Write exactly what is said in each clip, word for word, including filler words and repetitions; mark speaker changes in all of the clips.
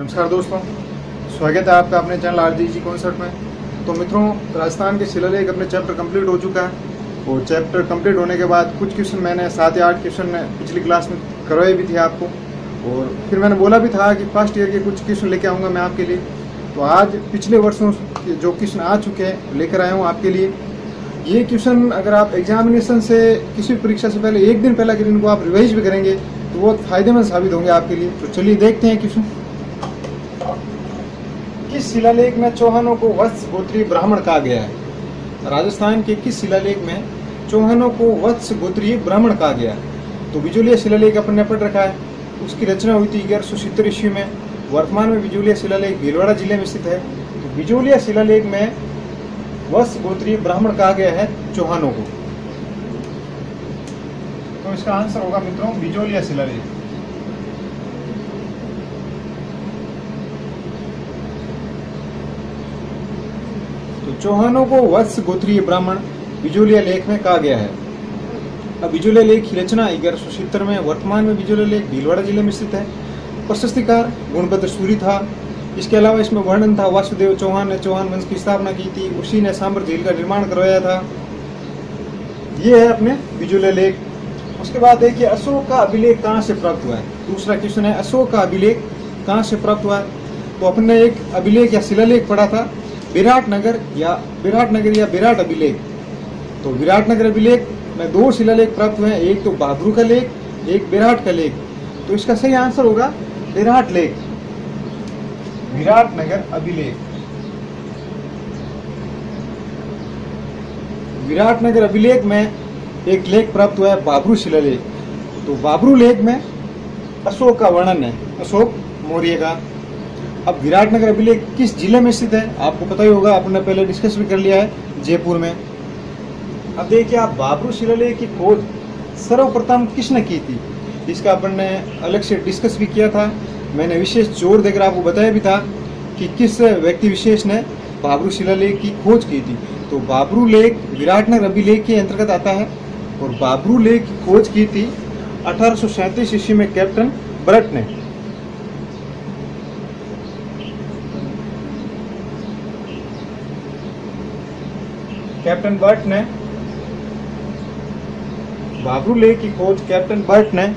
Speaker 1: नमस्कार दोस्तों, स्वागत है आपका अपने channel R G G concept में। तो मित्रों, राजस्थान के शिलालेख अपने चैप्टर कंप्लीट हो चुका है और चैप्टर कंप्लीट होने के बाद कुछ क्वेश्चन मैंने सात या आठ क्वेश्चन पिछली क्लास में करवाए भी थे आपको, और फिर मैंने बोला भी था कि फर्स्ट ईयर के कुछ क्वेश्चन लेके आऊँगा मैं आपके लिए। तो आज पिछले वर्षों के जो क्वेश्चन आ चुके हैं लेकर आया हूँ आपके लिए। ये क्वेश्चन अगर आप एग्जामिनेशन से किसी परीक्षा से पहले एक दिन पहले अगर इनको आप रिवाइज भी करेंगे तो बहुत फायदेमंद साबित होंगे आपके लिए। तो चलिए देखते हैं क्वेश्चन। किस शिलालेख में चौहानों को वत्स गोत्रीय ब्राह्मण कहा गया है? राजस्थान के किस शिलालेख में चौहानों को वत्स गोत्रीय ब्राह्मण कहा गया है? तो बिजोलिया शिलालेख अपन ने पढ़ रखा है, उसकी रचना हुई थी ग्यारह सौ सत्तर ईस्वी में। वर्तमान में बिजोलिया शिलालेख भीलवाड़ा जिले में स्थित है। तो बिजोलिया शिलालेख में वत्स गोत्रीय ब्राह्मण कहा गया है चौहानों को। तो इसका आंसर होगा मित्रों बिजोलिया शिलालेख। तो चौहानों को वत्स गोत्रीय ब्राह्मण बिजोलिया लेख में कहा गया है। अब बिजोलिया लेख की रचना ग्यारह सौ सत्तर में। वर्तमान में बिजोलिया लेख भीलवाड़ा जिले में स्थित है। प्रशस्तिकार गुणभद्र सूरी था। इसके अलावा इसमें वर्णन था वासुदेव चौहान ने चौहान वंश की स्थापना की थी, उसी ने सांबर झील का निर्माण करवाया था। ये है अपने बिजोलिया लेख। उसके बाद देखिए अशोक का अभिलेख कहाँ से प्राप्त हुआ है? दूसरा क्वेश्चन है अशोक का अभिलेख कहाँ से प्राप्त हुआ है? तो अपने एक अभिलेख या शिलालेख पढ़ा था विराटनगर या विराटनगर या विराट अभिलेख। तो विराटनगर अभिलेख में दो शिलालेख प्राप्त हुए हैं, एक तो बाबरू का लेख, एक विराट का लेख। तो इसका सही आंसर होगा विराट लेख, विराटनगर अभिलेख। विराटनगर अभिलेख में एक लेख प्राप्त हुआ है बाबरू शिलालेख। तो बाबरू लेख में अशोक का वर्णन है, अशोक मौर्य का। अब विराटनगर अभिलेख किस जिले में स्थित है? आपको पता ही होगा, आपने पहले डिस्कस भी कर लिया है, जयपुर में। अब देखिए आप बाबरू शिलालेख की खोज सर्वप्रथम किसने की थी? इसका अपन ने अलग से डिस्कस भी किया था। मैंने विशेष जोर देकर आपको बताया भी था कि किस व्यक्ति विशेष ने बाबरू शिलालेख की खोज की थी। तो बाबरू लेख विराटनगर अभिलेख के अंतर्गत आता है और बाबरू लेख की खोज की थी अठारह सौ सैंतीस ईस्वी में कैप्टन बर्ट ने। कैप्टन बर्ट ने बाबरू लेख की खोज कैप्टन बर्ट ने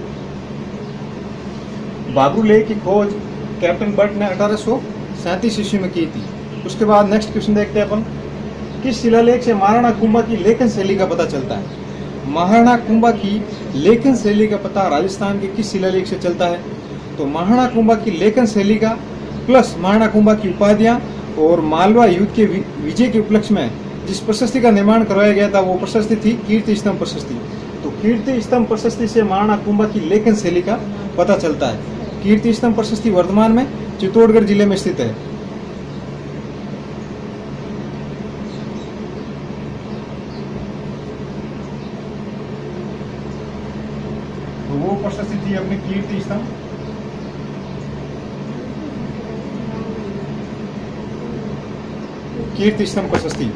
Speaker 1: बाबरू लेख की खोज कैप्टन बर्ट ने अठारह सौ सैंतीस ईस्वी में की थी। उसके बाद नेक्स्ट क्वेश्चन देखते हैं अपन। किस शिलालेख से महाराणा कुंभा की लेखन शैली का पता चलता है? महाराणा कुंभा की लेखन शैली का पता राजस्थान के किस शिलालेख से चलता है? तो महाराणा कुंभा की लेखन शैली का प्लस महाराणा कुंभा की उपाधियां और मालवा युद्ध के विजय के उपलक्ष्य में जिस प्रशस्ति का निर्माण करवाया गया था वो प्रशस्ति थी कीर्ति स्तंभ प्रशस्ति। तो कीर्ति स्तंभ प्रशस्ति से महाराणा कुंभा की लेखन शैली का पता चलता है। कीर्ति स्तंभ प्रशस्ति वर्तमान में चित्तौड़गढ़ जिले में स्थित है। तो वो प्रशस्ति थी अपनी कीर्ति स्तंभ। कीर्ति स्तंभ प्रशस्ति।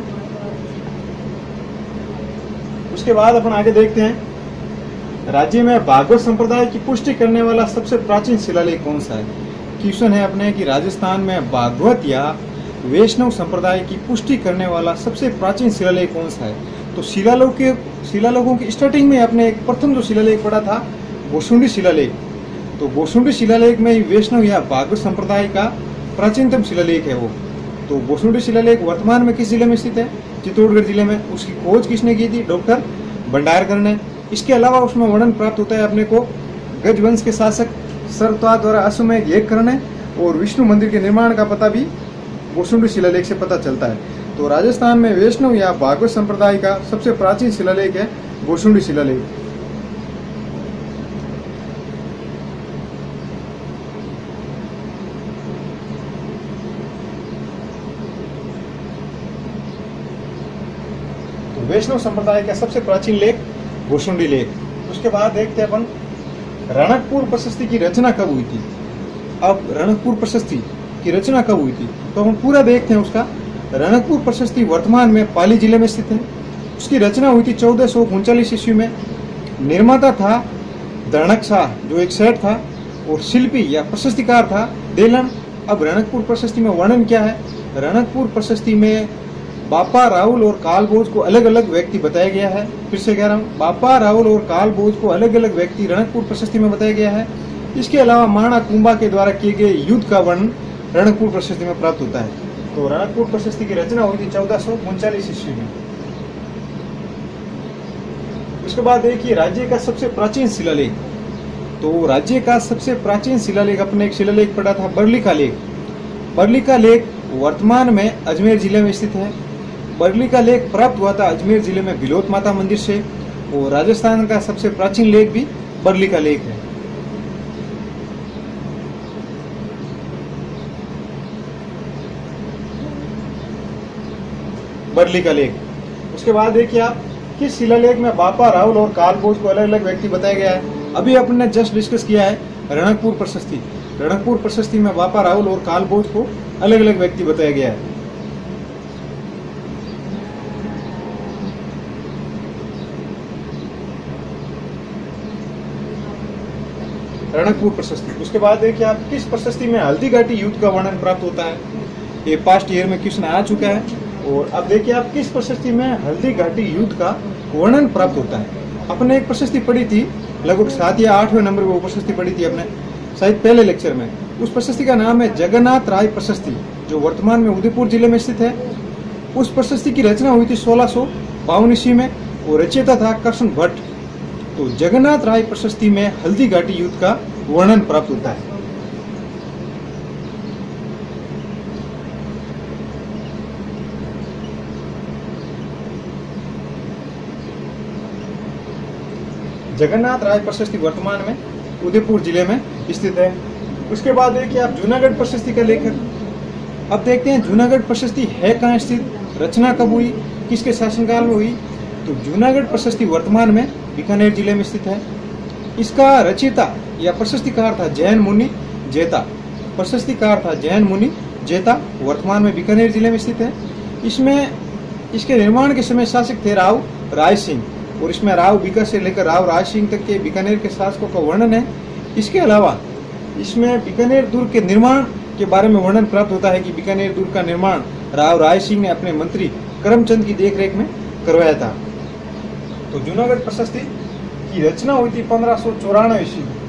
Speaker 1: उसके बाद अपन आगे देखते हैं, राज्य में भागवत संप्रदाय की पुष्टि करने वाला सबसे प्राचीन शिलालेख कौन सा है? क्वेश्चन है अपने कि राजस्थान में भागवत या वैष्णव संप्रदाय की पुष्टि करने वाला सबसे प्राचीन शिलालेख कौन सा है? तो शिलालेख के शिलालेखों की स्टार्टिंग में अपने एक प्रथम जो शिलालेख पढ़ा था गोसुंडी शिलालेख। तो गोसुंडी शिलालेख में वैष्णव या भागवत संप्रदाय का प्राचीनतम शिलालेख है वो। तो गोसुंडी शिलालेख वर्तमान में किस जिले में स्थित है? चित्तौड़गढ़ जिले में। उसकी खोज किसने की थी? डॉक्टर भंडारकर ने। इसके अलावा उसमें वर्णन प्राप्त होता है अपने को गजवंश के शासक सरत्वा द्वारा अश्वमेध यज्ञ करने और विष्णु मंदिर के निर्माण का पता भी गोसुंडी शिलालेख से पता चलता है। तो राजस्थान में वैष्णव या भागवत संप्रदाय का सबसे प्राचीन शिलालेख है गोसुंडी शिलालेख। वैष्णव संप्रदाय का सबसे प्राचीन लेख गोसुंडी लेख। उसके बाद देखते हैं अपन रणकपुर प्रशस्ति की रचना कब हुई थी? अब रणकपुर प्रशस्ति की रचना कब हुई थी तो हम पूरा देखते हैं उसका। रणकपुर प्रशस्ति वर्तमान में पाली जिले में स्थित है। उसकी रचना हुई थी चौदह सौ उनचालीस ईस्वी में। निर्माता था दर्णक शाह जो एक सेठ था, और शिल्पी या प्रशस्तिकार था देलन। अब रणकपुर प्रशस्ति में वर्णन क्या है? रणकपुर प्रशस्ति में बापा राहुल और कालभोज को अलग अलग व्यक्ति बताया गया है। फिर से कह रहा हूँ, बापा राहुल और कालभोज को अलग अलग व्यक्ति रणकपुर प्रशस्ति में बताया गया है। इसके अलावा माणा कुंभा के द्वारा किए गए युद्ध का वर्णन रणकपुर प्रशस्ति में प्राप्त होता है। तो रणकपुर प्रशस्ति की रचना हुई थी चौदह सौ उनचालीस ईस्वी में। उसके बाद देखिए राज्य का सबसे प्राचीन शिलालेख। तो राज्य का सबसे प्राचीन शिलालेख, अपने एक शिलालेख पढ़ा था बरली का लेख। बरली का लेख वर्तमान में अजमेर जिले में स्थित है। बरली का लेख प्राप्त हुआ था अजमेर जिले में बिलोत माता मंदिर से। और राजस्थान का सबसे प्राचीन लेख भी बरली का लेख है। बरली का लेख। उसके बाद देखिए आप, किस शिलालेख में बापा राहुल और कालभोज को अलग अलग व्यक्ति बताया गया है? अभी अपन ने जस्ट डिस्कस किया है रणकपुर प्रशस्ति। रणकपुर प्रशस्ति में बापा राहुल और कालभोज को अलग अलग व्यक्ति बताया गया है। रणकपुर प्रशस्ति। उसके बाद देखिए आप, किस प्रशस्ति में हल्दी घाटी युद्ध का वर्णन प्राप्त होता है? ये पास्ट ईयर में क्वेश्चन आ चुका है। और अब देखिए आप, किस प्रशस्ति में हल्दी घाटी युद्ध का वर्णन प्राप्त होता है? अपने एक प्रशस्ति पढ़ी थी, लगभग सात या आठवें नंबर पर वो प्रशस्ति पढ़ी थी अपने शायद पहले लेक्चर में। उस प्रशस्ति का नाम है जगन्नाथ राय प्रशस्ति, जो वर्तमान में उदयपुर जिले में स्थित है। उस प्रशस्ति की रचना हुई थी सोलह सौ बावन ईस्वी में और रचयिता था कृष्ण भट्ट। तो जगन्नाथ राय प्रशस्ति में हल्दी घाटी युद्ध का वर्णन प्राप्त होता है। जगन्नाथ राय प्रशस्ति वर्तमान में उदयपुर जिले में स्थित है। उसके बाद देखिए आप, जूनागढ़ प्रशस्ति का लेखक। अब देखते हैं जूनागढ़ प्रशस्ति है कहाँ स्थित, रचना कब हुई, किसके शासनकाल में हुई? तो जूनागढ़ प्रशस्ति वर्तमान में बीकानेर जिले में स्थित है। इसका रचयिता या प्रशस्तिकार था जैन मुनि जेता। प्रशस्तिकार था जैन मुनि जेता, वर्तमान में बीकानेर जिले में स्थित है। इसमें इसके निर्माण के समय शासक थे राव राय सिंह, और इसमें राव बीका से लेकर राव राज सिंह तक के बीकानेर के शासकों का वर्णन है। इसके अलावा इसमें बीकानेर दुर्ग के निर्माण के बारे में वर्णन प्राप्त होता है कि बीकानेर दुर्ग का निर्माण राव राय सिंह ने अपने मंत्री करमचंद की देखरेख में करवाया था। तो जूनागढ़ प्रशस्ति की रचना हुई थी पंद्रह सौ चौरानवे ईस्वी में।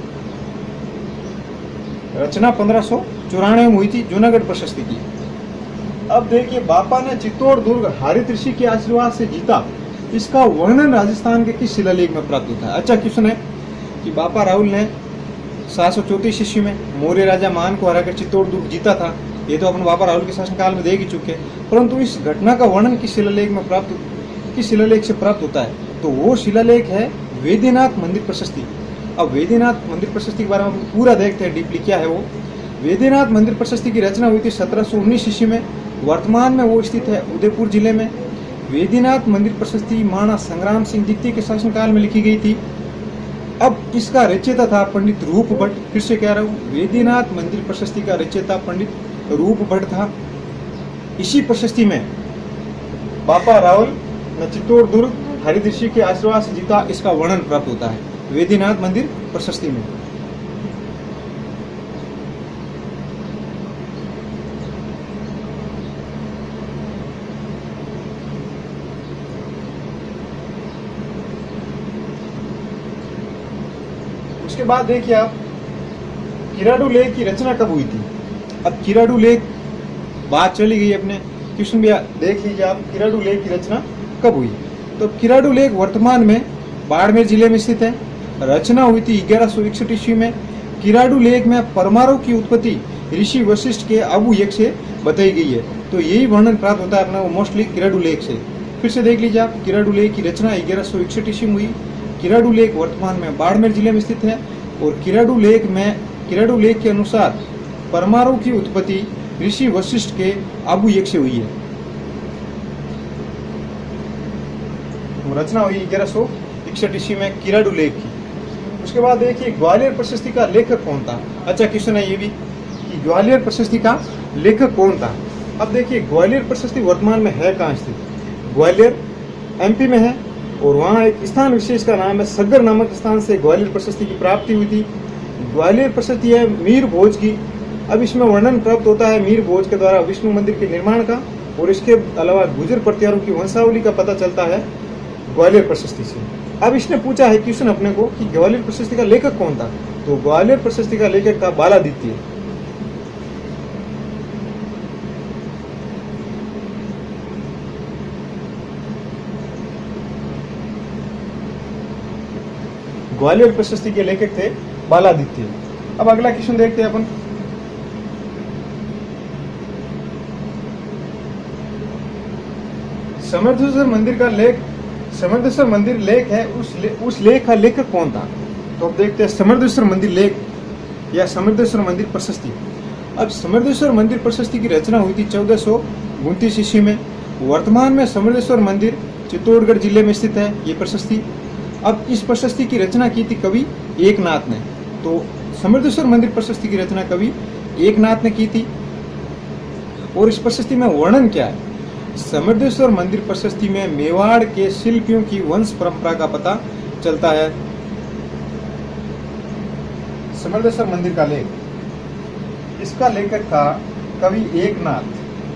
Speaker 1: रचना पंद्रह सौ चौरानवे में हुई थी जूनागढ़ प्रशस्ति की। अब देखिए, बापा ने चित्तौड़ दुर्ग हरित ऋषि के आशीर्वाद से जीता। इसका वर्णन राजस्थान के किस शिलालेख में प्राप्त होता है? अच्छा क्वेश्चन है कि बापा राहुल ने सात सौ चौतीस ईस्वी में मौर्य राजा मान को हराकर चित्तौड़ दुर्ग जीता था। ये तो अपन बापा राहुल के शासनकाल में देख ही चुके, परंतु इस घटना का वर्णन किस शिलालेख में प्राप्त किस शिलालेख से प्राप्त होता है? तो वो शिलालेख है वेद्यनाथ मंदिर प्रशस्ति। अब वेद्यनाथ मंदिर प्रशस्ति के बारे में पूरा देखते हैं डीपली, क्या है वो। वेद्यनाथ मंदिर प्रशस्ति की रचना हुई थी सत्रह सौ उन्नीस ईस्वी में। वर्तमान में वो स्थित है उदयपुर जिले में। वेद्यनाथ मंदिर प्रशस्ति महाराणा संग्राम सिंह द्वितीय के शासनकाल में लिखी गई थी। अब इसका रचयिता था पंडित रूप भट्ट। फिर से कह रहा हूँ, वेद्यनाथ मंदिर प्रशस्ति का रचयिता पंडित रूप भट्ट था। इसी प्रशस्ति में बापा राहुल ने चित्तौड़ दुर्ग हरित ऋषि के आशीर्वाद से जीता, इसका वर्णन प्राप्त होता है वेद्यनाथ मंदिर प्रशस्ति में। उसके बाद देखिए आप, किराडू लेख की रचना कब हुई थी? अब किराडू लेख बात चली गई अपने क्वेश्चन भी देख लीजिए आप, किराडू लेख की रचना कब हुई? तो किराडू लेख वर्तमान में बाड़मेर जिले में स्थित है। रचना हुई थी ग्यारह सौ इकसठ ईस्वी में। किराडू लेख में परमाणु की उत्पत्ति ऋषि वशिष्ठ के आबू यज्ञ से बताई गई है। तो यही वर्णन प्राप्त होता है अपना वो मोस्टली किराडू लेख से। फिर से देख लीजिए आप, किराडू लेख की रचना ग्यारह सौ इकसठ ईस्वी में हुई। किराडू लेख वर्तमान में बाड़मेर जिले में स्थित है। और किराडू लेख में किराडू लेख के अनुसार परमाणु की उत्पत्ति ऋषि वशिष्ठ के आबू यज्ञ से हुई है। रचना हुई ग्यारह सौ इकसठ ईस्वी में किराडू लेख की। उसके बाद देखिए, ग्वालियर प्रशस्ति का लेखक कौन था? अच्छा क्वेश्चन है ये भी कि ग्वालियर प्रशस्ति का लेखक कौन था? अब देखिए, ग्वालियर प्रशस्ति वर्तमान में है कहाँ स्थित? ग्वालियर एमपी में है और वहाँ एक स्थान विशेष का नाम है सगर नामक स्थान से ग्वालियर प्रशस्ति की प्राप्ति हुई थी। ग्वालियर प्रशस्ति है मीर भोज की अब इसमें वर्णन प्राप्त होता है मीर भोज के द्वारा विष्णु मंदिर के निर्माण का, और इसके अलावा गुर्जर प्रतिहारों की वंशावली का पता चलता है ग्वालियर प्रशस्ति से। अब इसने पूछा है क्वेश्चन अपने को कि ग्वालियर प्रशस्ति का लेखक कौन था, तो ग्वालियर प्रशस्ति का लेखक था बालादित्य। ग्वालियर प्रशस्ति के लेखक थे बालादित्य। अब अगला क्वेश्चन देखते हैं अपन। समृद्धेश्वर मंदिर का लेख, समृद्धेश्वर मंदिर लेख है, उस ले, उस लेख का लेखक कौन था? तो अब देखते हैं समृद्धेश्वर मंदिर लेख या समृद्धेश्वर मंदिर प्रशस्ति। अब समृद्धेश्वर मंदिर प्रशस्ति की रचना हुई थी चौदह सौ उनतीस ईस्वी में। वर्तमान में समृद्धेश्वर मंदिर चित्तौड़गढ़ जिले में स्थित है ये प्रशस्ति। अब इस प्रशस्ति की रचना की थी कवि एकनाथ ने। तो समृद्धेश्वर मंदिर प्रशस्ति की रचना कवि एकनाथ ने की थी। और इस प्रशस्ति में वर्णन क्या है? समृद्धेश्वर मंदिर प्रशस्ति में मेवाड़ के शिल्पियों की वंश परंपरा का पता चलता है। समृद्धेश्वर मंदिर का लेख, इसका लेखक था कवि एकनाथ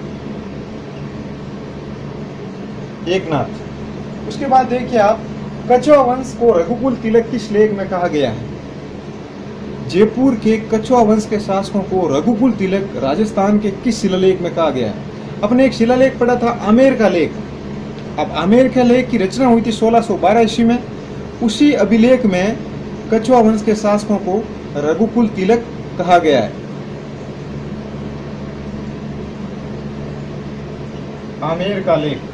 Speaker 1: एकनाथ उसके बाद देखिए आप, कछुआ वंश को रघुकुल तिलक किस लेख में कहा गया है? जयपुर के कछुआ वंश के शासकों को रघुकुल तिलक राजस्थान के किस शिलालेख में कहा गया है? अपने एक शिलालेख पढ़ा था आमेर का लेख। अब आमेर का लेख की रचना हुई थी सोलह सौ बारह ईस्वी में। उसी अभिलेख में कछुआ वंश के शासकों को रघुकुल तिलक कहा गया है। आमेर का लेख,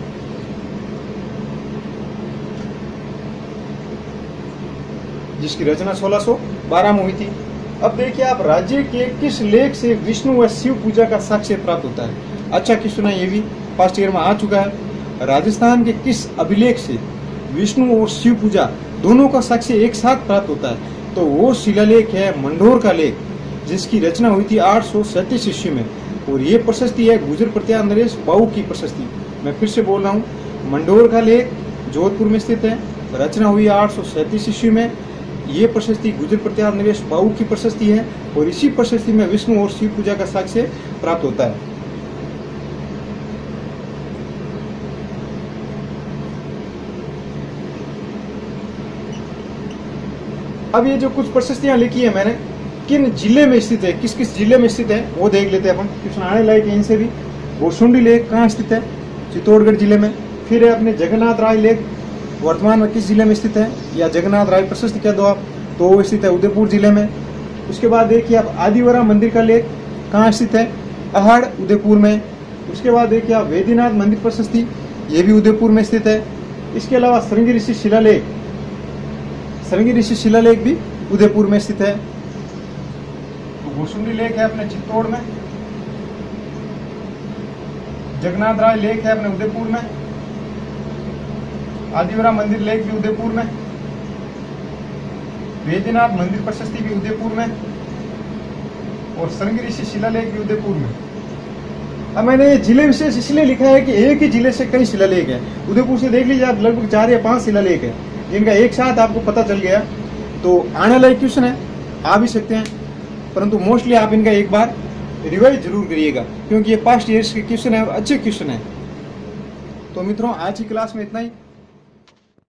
Speaker 1: जिसकी रचना सोलह सौ बारह में हुई थी। अब देखिए आप, राज्य के किस लेख से विष्णु व शिव पूजा का साक्ष्य प्राप्त होता है? अच्छा क्वेश्चन है, ये भी फर्स्ट ईयर में आ चुका है। राजस्थान के किस अभिलेख से विष्णु और शिव पूजा दोनों का साक्ष्य एक साथ प्राप्त होता है? तो वो शिलालेख है मंढोर का लेख, जिसकी रचना हुई थी आठ सौ सैंतीस ईस्वी में। और ये प्रशस्ति है गुर्जर प्रतिहार नरेश बाऊ की प्रशस्ति। मैं फिर से बोल रहा हूँ, मंढोर का लेख जोधपुर में स्थित है, रचना हुई आठ सौ सैंतीस ईस्वी में। ये प्रशस्ति गुर्जर प्रतिहार नरेश बाऊ की प्रशस्ति है, और इसी प्रशस्ति में विष्णु और शिव पूजा का साक्ष्य प्राप्त होता है। अब ये जो कुछ प्रशस्तियां लिखी है मैंने, किन जिले में स्थित है, किस किस जिले में स्थित है वो देख लेते हैं अपन। क्वेश्चन आने लायक है इनसे भी। गोशुंडी लेख कहाँ स्थित है? चित्तौड़गढ़ जिले में। फिर है अपने जगन्नाथ राय लेख, वर्तमान में किस जिले में स्थित है? या जगन्नाथ राय प्रशस्ति कह दो आप, तो वो स्थित है उदयपुर जिले में। उसके बाद देखिए आप, आदिवरा मंदिर का लेख कहाँ स्थित है? अहाड़, उदयपुर में। उसके बाद देखिए आप, वेदीनाथ मंदिर प्रशस्ति, ये भी उदयपुर में स्थित है। इसके अलावा श्रृंगी ऋषि शिलालेख, श्रृंगी ऋषि शिलालेख भी उदयपुर में स्थित है। तो गोशुंडी लेख है अपने चित्तौड़ में, जगन्नाथ राय लेख है अपने उदयपुर में, आदिवरा मंदिर लेख भी उदयपुर में, वेदीनाथ मंदिर प्रशस्ति भी उदयपुर में, और श्रृंगी ऋषि शिलालेख भी उदयपुर में। अब मैंने ये जिले विशेष इसलिए लिखा है कि एक ही जिले से कई शिलालेख है। उदयपुर से देख लीजिए आप, लगभग चार या पांच शिलालेख है, जिनका एक साथ आपको पता चल गया। तो आने वाला क्वेश्चन है, आ भी सकते हैं, परंतु मोस्टली आप इनका एक बार रिवाइज जरूर करिएगा, क्योंकि ये पास्ट ईयर्स के क्वेश्चन है, अच्छे क्वेश्चन है। तो मित्रों, आज की क्लास में इतना ही।